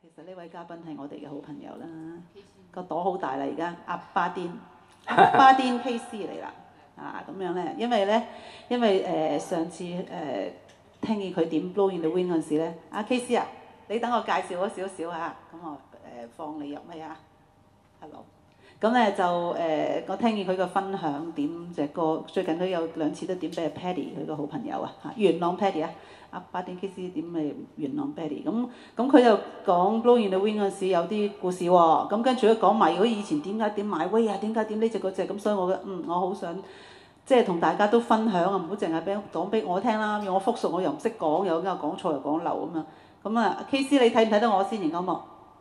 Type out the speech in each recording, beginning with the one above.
其實呢位嘉賓係我哋嘅好朋友啦，個朵好大啦而家，阿巴甸 KC 嚟啦，咁樣咧，因為上次聽見佢點 Blow in the Wind 嗰陣時咧，阿 KC 啊，你等我介紹咗少少嚇，咁我放你入咪啊 ，Hello。咁咧就我聽見佢個分享點隻歌，最近佢有2次都點俾阿 Paddy 佢個好朋友啊，元朗 Paddy 啊，阿巴甸 KC 點俾元朗 Paddy，咁佢又講 Blow in the Wind 嗰陣時有啲故事喎，咁跟住佢講埋佢以前點解點買威啊，點解點呢隻嗰隻，咁所以我覺得我好想即係同大家都分享啊，唔好淨係講俾我聽啦，我複述我又唔識講，有間講錯又講漏咁樣，咁啊 KC 你睇唔睇到我先熒光幕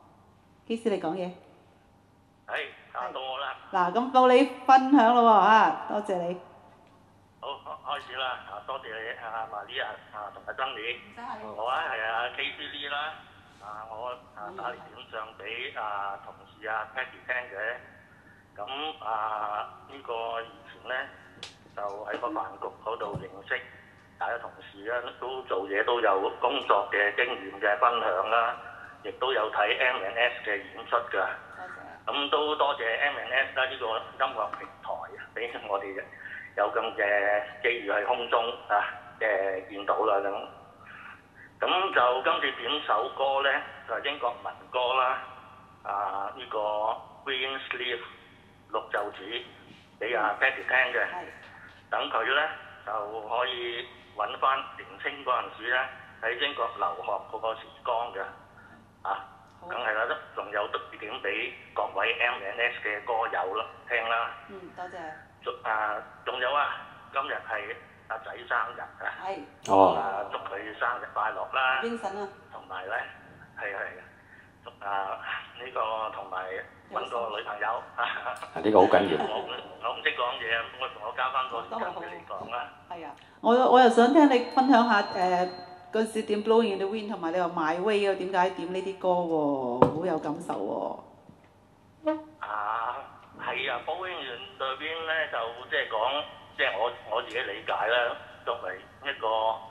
？KC 你講嘢。 係。到我啦！ 嗱，咁到你分享咯喎，多謝你。 好，開始啦！多謝你阿Maria同埋珍妮。我係阿 KC Lee 啦。我打嚟點上俾同事Paddy 聽嘅。咁呢個以前咧就喺個飯局嗰度認識，大家同事咧都做嘢都有工作嘅經驗嘅分享啦，亦都有睇 M&S 嘅演出㗎。咁都多謝 M&S 啦，呢個音樂平台俾我哋有咁嘅機遇喺空中見到啦咁。咁就今次點首歌咧，就係英國民歌啦。呢個 Green Sleeve 綠袖子俾Paddy 聽嘅。等佢咧就可以揾翻年青嗰陣時咧喺英國留學嗰個時光嘅。梗係啦，仲有特別點俾各位 M&S 嘅歌友啦聽啦。 多謝。 仲有今日係阿仔生日係。 祝佢生日快樂啦。 Vincent 啊。 同埋咧，係祝呢個同埋揾個女朋友。 呢個好緊要。 我唔識講嘢，我交翻個時間俾你講啦。 係啊，我又想聽你分享下嗰時點 Blow in the Wind 同埋你話 My Way 啊，點解點呢啲歌喎？好有感受喎。 係啊 ，Blow in the Wind 咧就即係講，即係我自己理解啦。作為一個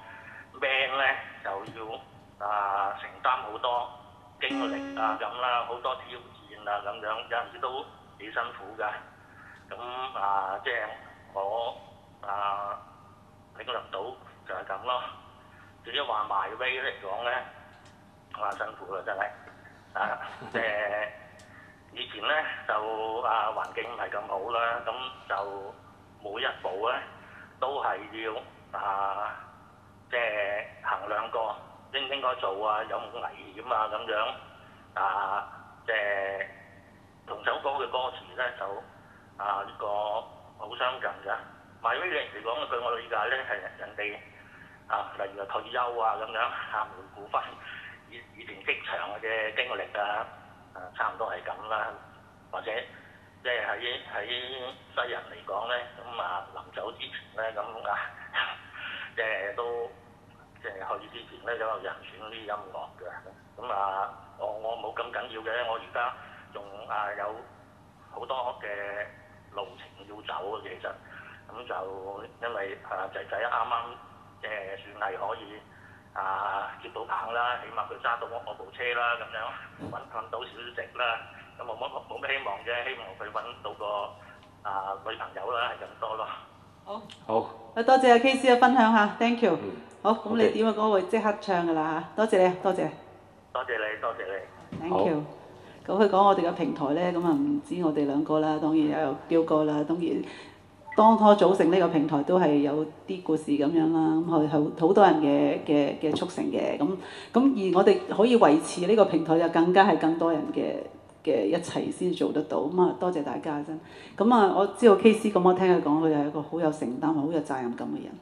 band 咧，就要承擔好多經歷咁啦，好多挑戰咁樣，有陣時都幾辛苦㗎。咁即係我領略到就係咁咯。至於話My Way嚟講咧，辛苦啦真係，即係以前咧就環境唔係咁好啦，咁就每一步咧都係要即係衡量過應唔應該做有冇危險咁樣，即係同首歌嘅歌詞咧就呢個好相近㗎。My Way 嚟講，據我理解咧係人哋。例如退休咁樣回顧翻以前職場嘅經歷差唔多係咁啦。或者即係喺西人嚟講咧，咁臨走之前咧，咁即係都即係去之前咧，都有人選啲音樂嘅。咁我冇咁緊要嘅，我而家仲有好多嘅路程要走其實。咁就因為仔仔啱啱。算係可以接到棒啦，起碼佢揸到我部車啦，咁樣揾到少少食啦，咁冇咩希望啫，希望佢揾到個女朋友啦，係咁多咯。 好。 多謝阿 KC 嘅分享嚇 ，thank you。好，咁你點嘅歌會即刻唱㗎啦嚇，多謝你，多謝。 多謝你，多謝你。 Thank you。咁佢講我哋嘅平台咧，咁唔止我哋兩個啦，當然有彪哥啦，當然。當初組成呢個平台都係有啲故事咁樣啦，咁係好多人嘅促成嘅，咁而我哋可以維持呢個平台就更加係更多人嘅一齊先做得到，咁多謝大家真。咁我知道 KC 咁，我聽佢講，佢係一個好有承擔、好有責任感嘅人。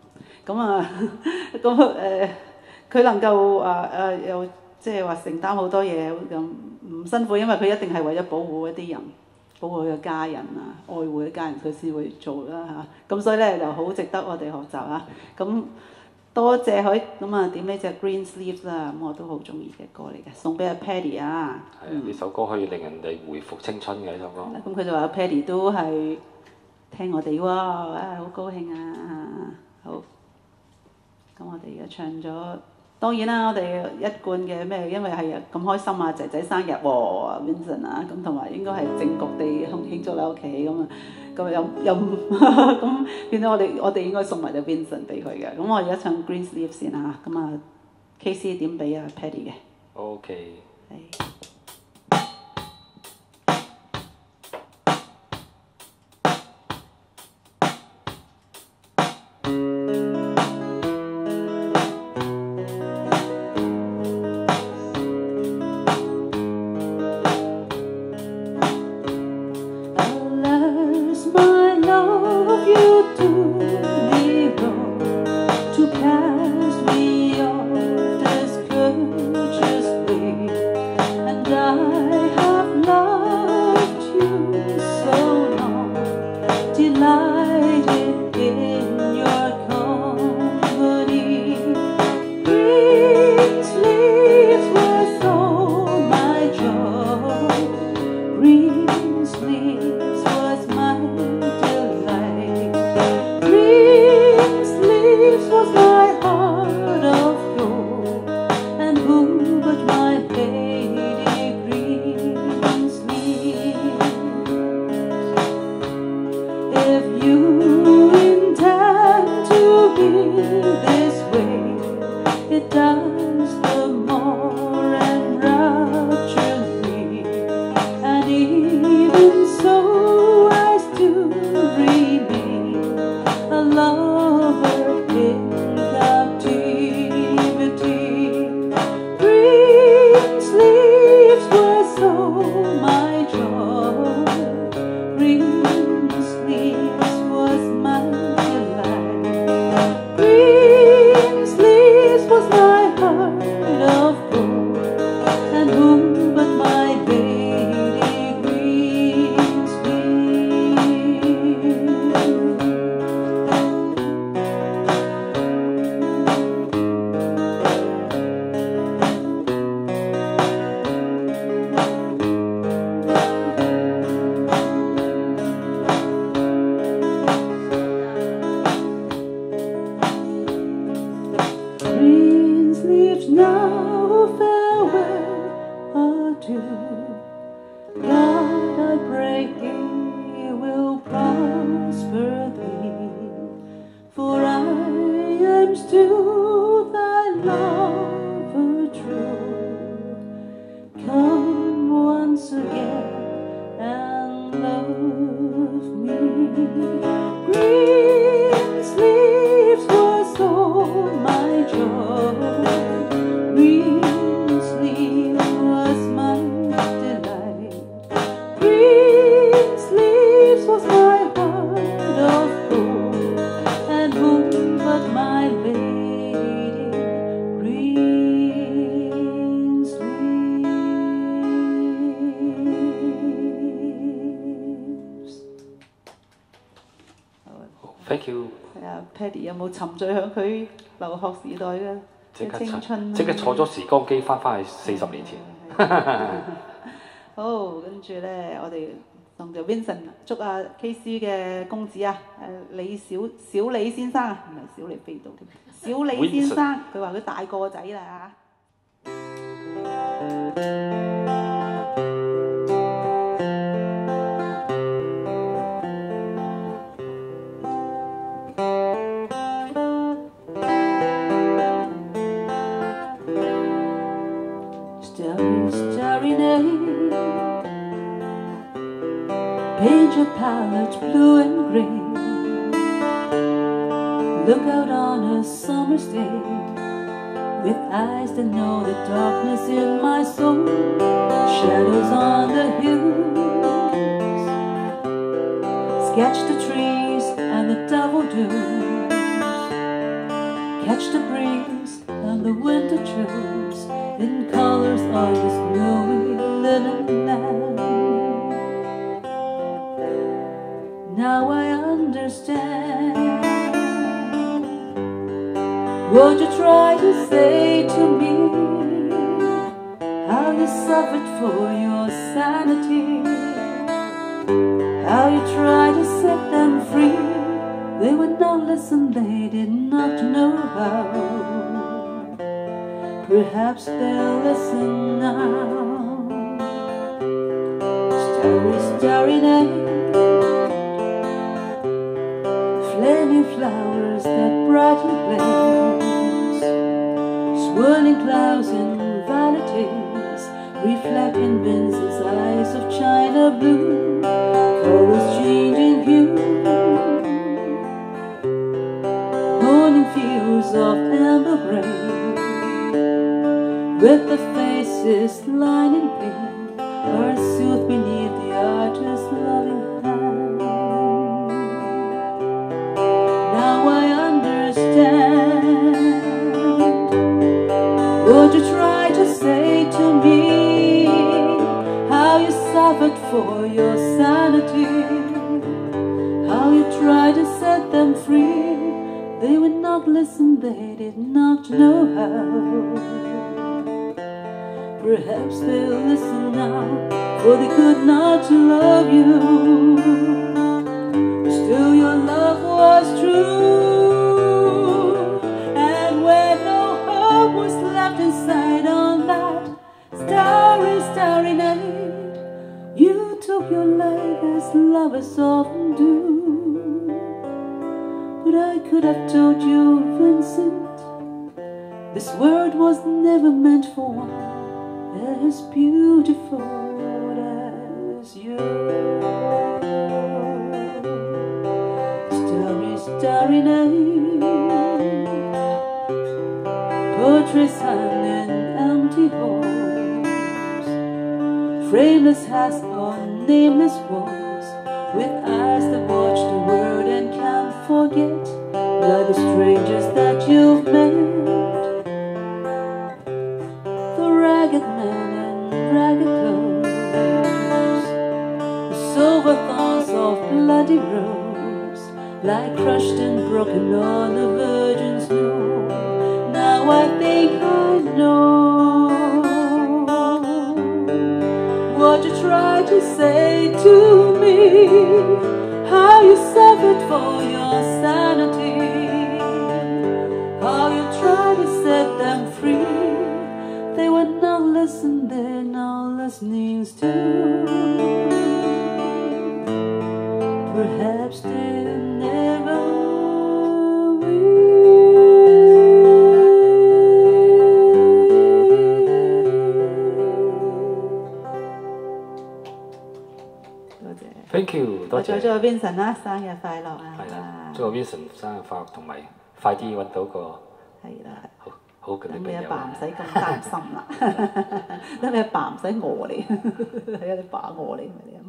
佢能夠又即係話承擔好多嘢，咁唔辛苦，因為佢一定係為咗保護一啲人。保護佢嘅家人愛護嘅家人，佢先會做啦嚇。咁所以咧就好值得我哋學習啊。咁多謝佢點呢隻 Green Sleeves 啦，咁我都好中意嘅歌嚟嘅，送俾阿 Paddy 啊。 呢首歌可以令人哋回復青春嘅呢首歌。 咁佢就話阿 Paddy 都係聽我哋喎，好高興啊！好，咁我哋而家唱咗當然啦，我哋一貫嘅咩，因為係咁開心啊，仔仔生日喎，Vincent 啊，咁同埋應該係正局地慶祝喺屋企咁啊，咁又咁變咗我哋應該送埋隻 Vincent 俾佢嘅。咁我而家唱 Green Sleeves 先嚇，咁啊 KC 點俾啊 Paddy 嘅 OK。 係。 Thank you。 係啊 ，Paddy 有冇沉醉響佢留學時代嘅青春？ 即刻坐咗時光機翻去40年前。 好，跟住咧，我哋送就 Vincent 祝阿 KC 嘅公子啊，小李先生啊，唔係小李飛刀添，小李先生，佢話佢大個仔啦嚇。 Starry night, paint your palette blue and gray. Look out on a summer's day with eyes that know the darkness in my soul. Shadows on the hills, sketch the trees and the daffodils. Catch the breeze and the winter chills in colors of the snowy linen land. Now I understand what you tried to say to me, how you suffered for your sanity, how you tried to set them free. They would not listen, they did not know how. Perhaps they'll listen now. Starry, starry night, flaming flowers that brightly blaze, swirling clouds and vanities reflect in Vincent's eyes of china blue, colors changing hue, morning fields of amber gray, with the faces lined in pink, are soothed beneath the artist's loving hand. Now I understand what you tried to say to me, how you suffered for your sanity, how you tried to set them free. They would not listen, they did not know how. Perhaps they'll listen now, for they could not love you. Still your love was true, and when no hope was left inside on that starry, starry night, you took your life as lovers often do. But I could have told you, Vincent, this world was never meant for one as beautiful as you. Starry, starry night, portraits hung in empty halls, frameless hats on nameless walls, with eyes that watch the world and can't forget, like the strangers that you've met. Ragged men in ragged clothes, the silver thorns of bloody rose, lie crushed and broken on the virgin snow. Now I think I know what you tried to say to me, how you suffered for your sanity, how you tried to set them free. They would not listen, they're not listening still. Perhaps they never Thank you， 多謝。 祝咗 Vincent 啦，生日快樂啊！ 係啦，祝個 Vincent 生日快樂，同埋快啲揾到個係啦。 好嘅女朋友。 咁你阿爸唔使咁擔心啦，咁你阿爸唔使餓你，係啊，你爸餓你咪你。